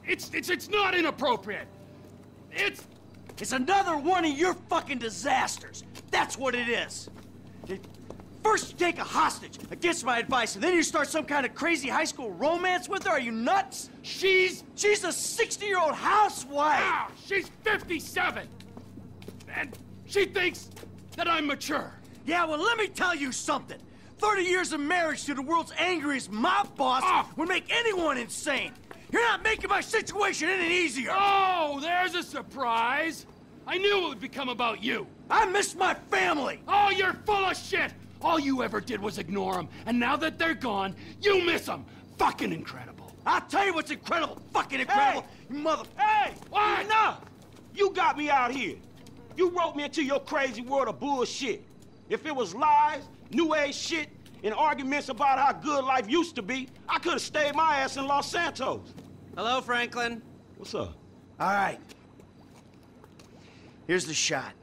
It's not inappropriate. It's another one of your fucking disasters. That's what it is. First you take a hostage against my advice, and then you start some kind of crazy high school romance with her? Are you nuts? She's a 60-year-old housewife. Wow, she's 57. And she thinks that I'm mature. Yeah, well, let me tell you something. 30 years of marriage to the world's angriest mob boss would make anyone insane. You're not making my situation any easier. Oh, there's a surprise. I knew it would become about you. I miss my family. Oh, you're full of shit. All you ever did was ignore them, and now that they're gone, you miss them. Fucking incredible. I'll tell you what's incredible. Fucking incredible. Hey! You mother... Hey! What? Enough! You got me out here. You roped me into your crazy world of bullshit. If it was lies, new age shit, and arguments about how good life used to be, I could have stayed my ass in Los Santos. Hello, Franklin. What's up? All right. Here's the shot.